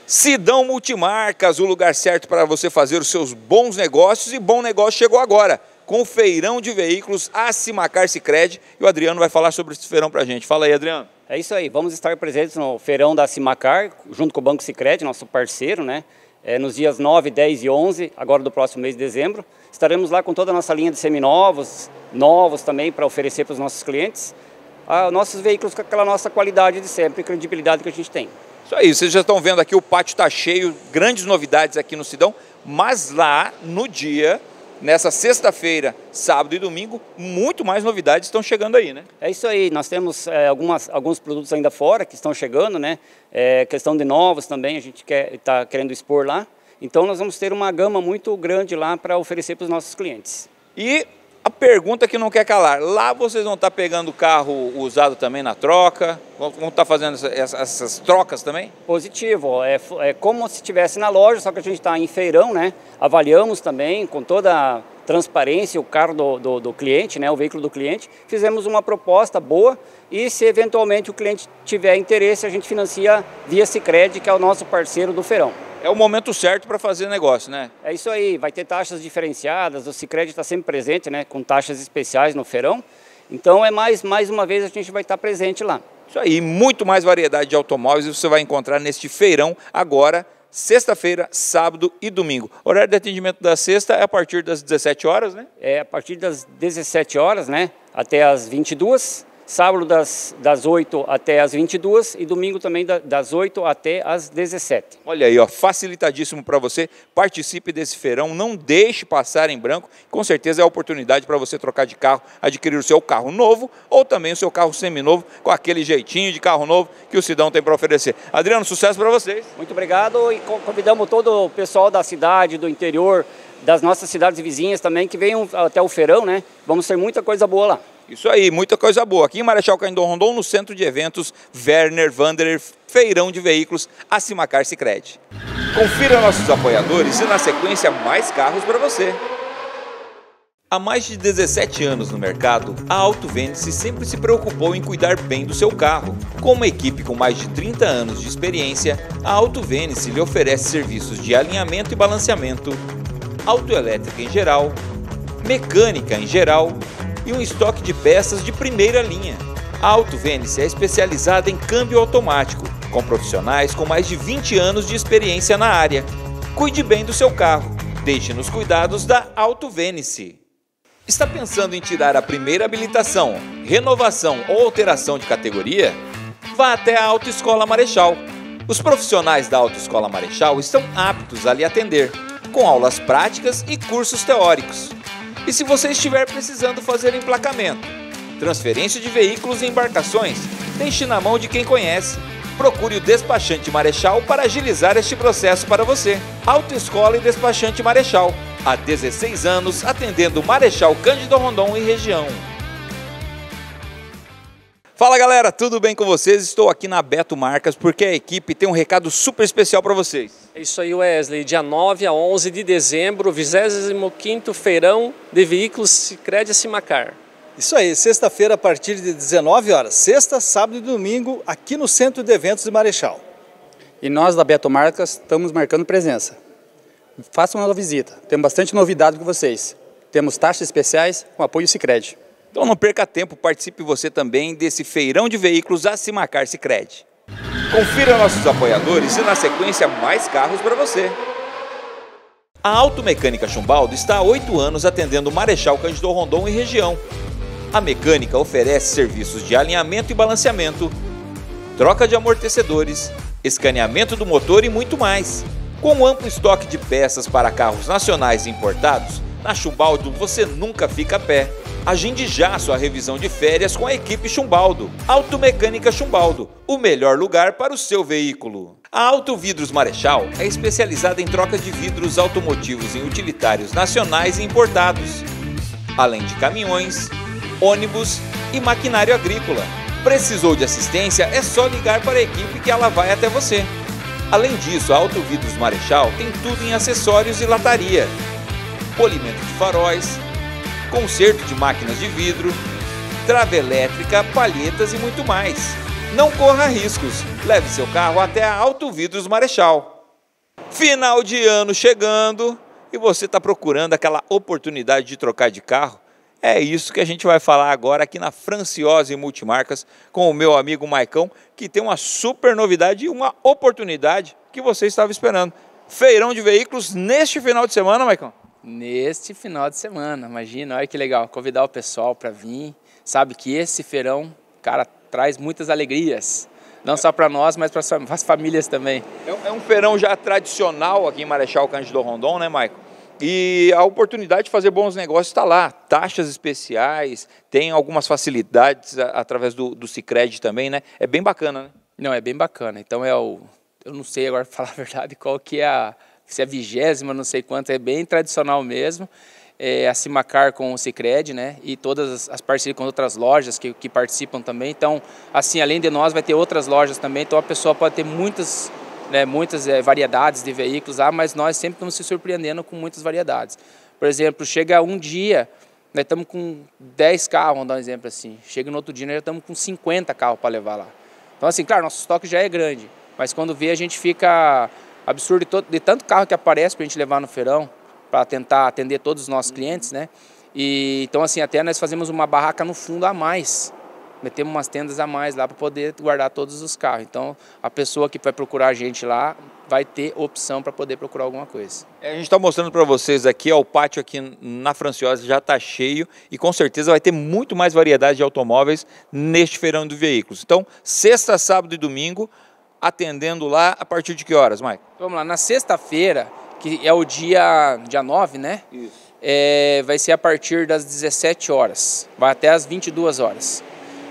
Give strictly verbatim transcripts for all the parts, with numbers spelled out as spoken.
Sidão Multimarcas, o lugar certo para você fazer os seus bons negócios, e bom negócio chegou agora, com o feirão de veículos Assimacar Sicredi, e o Adriano vai falar sobre esse feirão para a gente. Fala aí, Adriano. É isso aí, vamos estar presentes no feirão da Assimacar, junto com o Banco Sicredi, nosso parceiro, né? É, nos dias nove, dez e onze, agora do próximo mês de dezembro. Estaremos lá com toda a nossa linha de seminovos, novos também, para oferecer para os nossos clientes, a, nossos veículos com aquela nossa qualidade de sempre e credibilidade que a gente tem. Isso aí, vocês já estão vendo aqui, o pátio está cheio, grandes novidades aqui no Sidão, mas lá no dia, nessa sexta-feira, sábado e domingo, muito mais novidades estão chegando aí, né? É isso aí, nós temos é, algumas, alguns produtos ainda fora que estão chegando, né? É, questão de novos também, a gente quer, está querendo expor lá. Então nós vamos ter uma gama muito grande lá para oferecer para os nossos clientes. E a pergunta que não quer calar, lá vocês vão estar pegando carro usado também na troca? Vão estar fazendo essas, essas trocas também? Positivo, é, é como se estivesse na loja, só que a gente está em feirão, né? Avaliamos também com toda a transparência o carro do, do, do cliente, né? O veículo do cliente. Fizemos uma proposta boa e se eventualmente o cliente tiver interesse, a gente financia via Sicredi, que é o nosso parceiro do feirão. É o momento certo para fazer negócio, né? É isso aí, vai ter taxas diferenciadas, o Sicredi está sempre presente, né, com taxas especiais no feirão. Então é mais, mais uma vez a gente vai estar presente lá. Isso aí, muito mais variedade de automóveis você vai encontrar neste feirão agora, sexta-feira, sábado e domingo. O horário de atendimento da sexta é a partir das dezessete horas, né? É a partir das dezessete horas, né, até as vinte e duas. Sábado das, das oito até as vinte e duas e domingo também da, das oito até as dezessete. Olha aí, ó, facilitadíssimo para você. Participe desse feirão, não deixe passar em branco. Com certeza é a oportunidade para você trocar de carro, adquirir o seu carro novo ou também o seu carro seminovo, com aquele jeitinho de carro novo que o Sidão tem para oferecer. Adriano, sucesso para vocês. Muito obrigado e convidamos todo o pessoal da cidade, do interior, das nossas cidades vizinhas também, que venham até o feirão, né? Vamos ter muita coisa boa lá. Isso aí, muita coisa boa. Aqui em Marechal Cândido Rondon, no Centro de Eventos Werner Wanderer, feirão de veículos Assimacar Sicredi. Confira nossos apoiadores e na sequência mais carros para você. Há mais de dezessete anos no mercado, a Auto Vênice sempre se preocupou em cuidar bem do seu carro. Com uma equipe com mais de trinta anos de experiência, a Auto Vênice lhe oferece serviços de alinhamento e balanceamento, autoelétrica em geral, mecânica em geral, e um estoque de peças de primeira linha. A Auto Vênice é especializada em câmbio automático, com profissionais com mais de vinte anos de experiência na área. Cuide bem do seu carro, deixe nos cuidados da Auto Vênice. Está pensando em tirar a primeira habilitação, renovação ou alteração de categoria? Vá até a Autoescola Marechal. Os profissionais da Autoescola Marechal estão aptos a lhe atender, com aulas práticas e cursos teóricos. E se você estiver precisando fazer emplacamento, transferência de veículos e embarcações, deixe na mão de quem conhece. Procure o Despachante Marechal para agilizar este processo para você. Autoescola e Despachante Marechal. Há dezesseis anos atendendo Marechal Cândido Rondon e região. Fala galera, tudo bem com vocês? Estou aqui na Beto Marcas porque a equipe tem um recado super especial para vocês. É isso aí, Wesley. Dia nove a onze de dezembro, vigésimo quinto Feirão de Veículos Sicredi Assimacar. Isso aí, sexta-feira a partir de dezenove horas, sexta, sábado e domingo, aqui no Centro de Eventos de Marechal. E nós da Beto Marcas estamos marcando presença. Façam uma visita, temos bastante novidade com vocês. Temos taxas especiais com apoio Sicredi. Então não perca tempo, participe você também desse feirão de veículos Assimacar Sicredi. Confira nossos apoiadores e na sequência mais carros para você. A Automecânica Chumbaldo está há oito anos atendendo Marechal Cândido Rondon e região. A mecânica oferece serviços de alinhamento e balanceamento, troca de amortecedores, escaneamento do motor e muito mais. Com um amplo estoque de peças para carros nacionais e importados, na Chumbaldo você nunca fica a pé. Agende já sua revisão de férias com a equipe Chumbaldo. Automecânica Chumbaldo, o melhor lugar para o seu veículo. A Auto Vidros Marechal é especializada em troca de vidros automotivos em utilitários nacionais e importados, além de caminhões, ônibus e maquinário agrícola. Precisou de assistência? É só ligar para a equipe que ela vai até você. Além disso, a Auto Vidros Marechal tem tudo em acessórios e lataria, polimento de faróis, conserto de máquinas de vidro, trava elétrica, palhetas e muito mais. Não corra riscos, leve seu carro até a Auto Vidros Marechal. Final de ano chegando e você está procurando aquela oportunidade de trocar de carro? É isso que a gente vai falar agora aqui na Franciose Multimarcas com o meu amigo Maicão, que tem uma super novidade e uma oportunidade que você estava esperando. Feirão de veículos neste final de semana, Maicão? Neste final de semana, imagina, olha que legal, convidar o pessoal para vir. Sabe que esse feirão, cara, traz muitas alegrias, não só para nós, mas para as famílias também. É um feirão já tradicional aqui em Marechal Cândido Rondon, né, Maicon? E a oportunidade de fazer bons negócios está lá, taxas especiais, tem algumas facilidades a, através do, do Sicredi também, né? É bem bacana, né? Não, é bem bacana. Então é o, eu não sei agora falar a verdade qual que é a, se é a vigésima, não sei quanto, é bem tradicional mesmo. É a Simacar com o Sicredi, né? E todas as parcerias com outras lojas que, que participam também. Então, assim, além de nós, vai ter outras lojas também. Então a pessoa pode ter muitas... Né, muitas é, variedades de veículos lá, mas nós sempre estamos se surpreendendo com muitas variedades. Por exemplo, chega um dia, nós estamos com dez carros, vamos dar um exemplo assim. Chega no outro dia, nós já estamos com cinquenta carros para levar lá. Então assim, claro, nosso estoque já é grande, mas quando vê a gente fica absurdo de, todo, de tanto carro que aparece para a gente levar no feirão, para tentar atender todos os nossos clientes, né? E, então assim, até nós fazemos uma barraca no fundo a mais. Metemos umas tendas a mais lá para poder guardar todos os carros. Então, a pessoa que vai procurar a gente lá vai ter opção para poder procurar alguma coisa. É, a gente está mostrando para vocês aqui, ó, o pátio aqui na Franciose já está cheio e com certeza vai ter muito mais variedade de automóveis neste feirão de veículos. Então, sexta, sábado e domingo, atendendo lá a partir de que horas, Mike? Vamos lá, na sexta-feira, que é o dia, dia nove, né? Isso. É, vai ser a partir das dezessete horas, vai até as vinte e duas horas.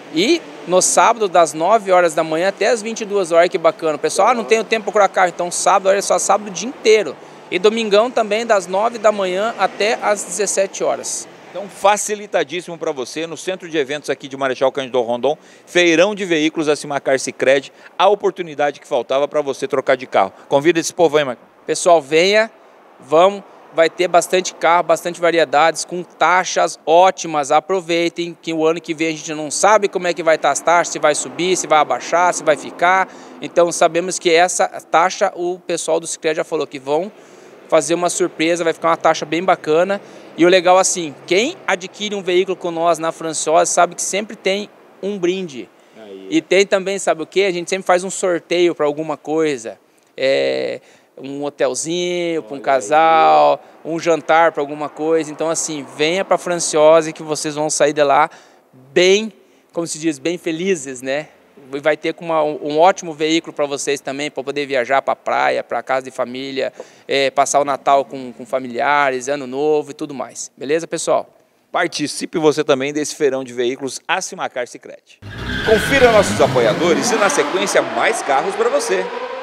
E no sábado, das nove horas da manhã até as vinte e duas horas, que bacana. O pessoal, ah, não tenho tempo para procurar carro, então sábado, olha só, sábado o dia inteiro. E domingão também, das nove da manhã até as dezessete horas. Então, facilitadíssimo para você, no centro de eventos aqui de Marechal Cândido Rondon, feirão de veículos da Simacar Sicredi, a oportunidade que faltava para você trocar de carro. Convida esse povo aí, Marcos. Pessoal, venha, vamos. Vai ter bastante carro, bastante variedades, com taxas ótimas. Aproveitem que o ano que vem a gente não sabe como é que vai estar as taxas, se vai subir, se vai abaixar, se vai ficar. Então sabemos que essa taxa, o pessoal do Sicredi já falou que vão fazer uma surpresa, vai ficar uma taxa bem bacana. E o legal assim, quem adquire um veículo com nós na Franciose sabe que sempre tem um brinde. Aí. E tem também, sabe o que? A gente sempre faz um sorteio para alguma coisa. É... um hotelzinho para um casal, um jantar para alguma coisa. Então, assim, venha para a Franciose que vocês vão sair de lá bem, como se diz, bem felizes, né? Vai ter uma, um ótimo veículo para vocês também, para poder viajar para a praia, para casa de família, é, passar o Natal com, com familiares, Ano Novo e tudo mais. Beleza, pessoal? Participe você também desse feirão de veículos a Simacar Sicredi. Confira nossos apoiadores e, na sequência, mais carros para você.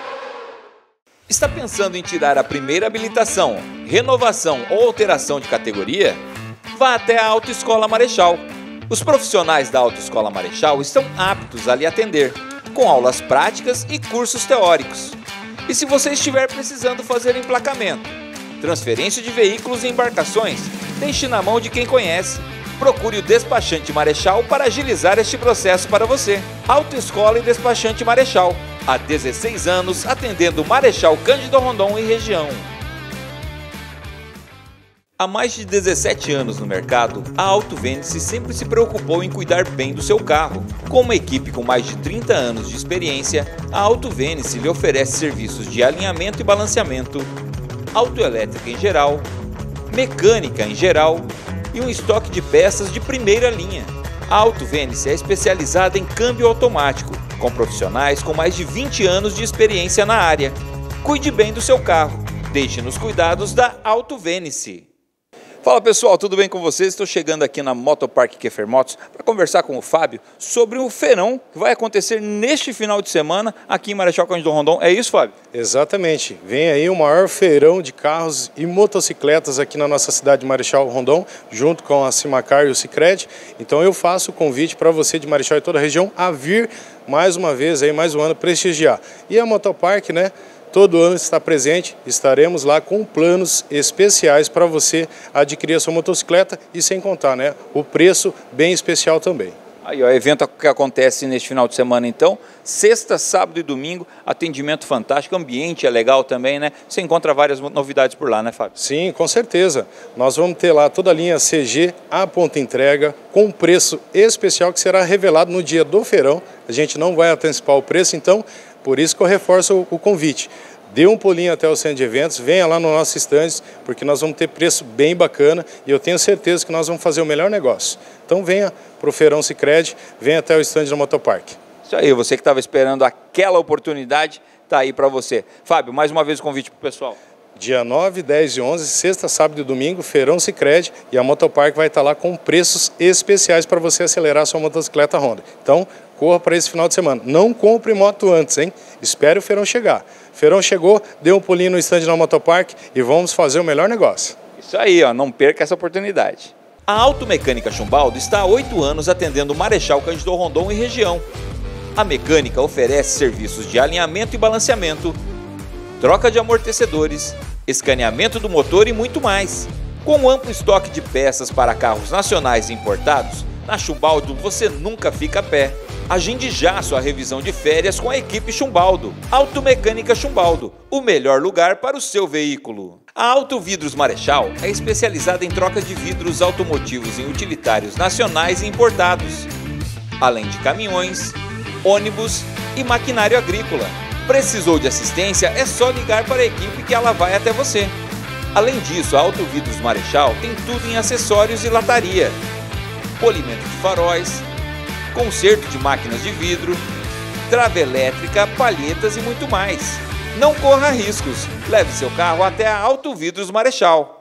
Está pensando em tirar a primeira habilitação, renovação ou alteração de categoria? Vá até a Autoescola Marechal. Os profissionais da Autoescola Marechal estão aptos a lhe atender, com aulas práticas e cursos teóricos. E se você estiver precisando fazer emplacamento, transferência de veículos e embarcações, deixe na mão de quem conhece. Procure o Despachante Marechal para agilizar este processo para você. Autoescola e Despachante Marechal. Há dezesseis anos, atendendo Marechal Cândido Rondon e região. Há mais de dezessete anos no mercado, a Auto Vênice sempre se preocupou em cuidar bem do seu carro. Com uma equipe com mais de trinta anos de experiência, a Auto Vênice lhe oferece serviços de alinhamento e balanceamento, autoelétrica em geral, mecânica em geral e um estoque de peças de primeira linha. A Auto Vênice é especializada em câmbio automático, com profissionais com mais de vinte anos de experiência na área. Cuide bem do seu carro. Deixe nos cuidados da Auto Vênice. Fala pessoal, tudo bem com vocês? Estou chegando aqui na Motopark Keffer Motos para conversar com o Fábio sobre o feirão que vai acontecer neste final de semana aqui em Marechal Cândido Rondon. É isso, Fábio? Exatamente. Vem aí o maior feirão de carros e motocicletas aqui na nossa cidade de Marechal Rondon, junto com a Simacar e o Sicredi. Então eu faço o convite para você de Marechal e toda a região a vir mais uma vez, aí, mais um ano, prestigiar. E a Motopark, né? Todo ano está presente, estaremos lá com planos especiais para você adquirir a sua motocicleta e sem contar, né, o preço bem especial também. Aí, ó, evento que acontece neste final de semana, então, sexta, sábado e domingo, atendimento fantástico, ambiente é legal também, né? Você encontra várias novidades por lá, né, Fábio? Sim, com certeza. Nós vamos ter lá toda a linha C G, a ponta entrega, com um preço especial que será revelado no dia do feirão. A gente não vai antecipar o preço, então, por isso que eu reforço o convite. Dê um pulinho até o centro de eventos, venha lá no nosso estande, porque nós vamos ter preço bem bacana e eu tenho certeza que nós vamos fazer o melhor negócio. Então venha para o Feirão Sicredi, venha até o estande da Motopark. Isso aí, você que estava esperando aquela oportunidade, está aí para você. Fábio, mais uma vez o convite para o pessoal. Dia nove, dez e onze, sexta, sábado e domingo, Feirão Sicredi, e a Motopark vai estar lá com preços especiais para você acelerar a sua motocicleta Honda. Então, corra para esse final de semana. Não compre moto antes, hein? Espere o feirão chegar. Feirão chegou, dê um pulinho no estande da Motopark e vamos fazer o melhor negócio. Isso aí, ó, não perca essa oportunidade. A Automecânica Chumbaldo está há oito anos atendendo Marechal Cândido Rondon e região. A mecânica oferece serviços de alinhamento e balanceamento, troca de amortecedores, escaneamento do motor e muito mais. Com um amplo estoque de peças para carros nacionais e importados, na Chumbaldo você nunca fica a pé. Agende já sua revisão de férias com a equipe Chumbaldo. Automecânica Chumbaldo, o melhor lugar para o seu veículo. A Auto Vidros Marechal é especializada em troca de vidros automotivos em utilitários nacionais e importados, além de caminhões, ônibus e maquinário agrícola. Precisou de assistência? É só ligar para a equipe que ela vai até você. Além disso, a Auto Vidros Marechal tem tudo em acessórios e lataria, polimento de faróis, conserto de máquinas de vidro, trava elétrica, palhetas e muito mais. Não corra riscos, leve seu carro até a Auto Vidros Marechal.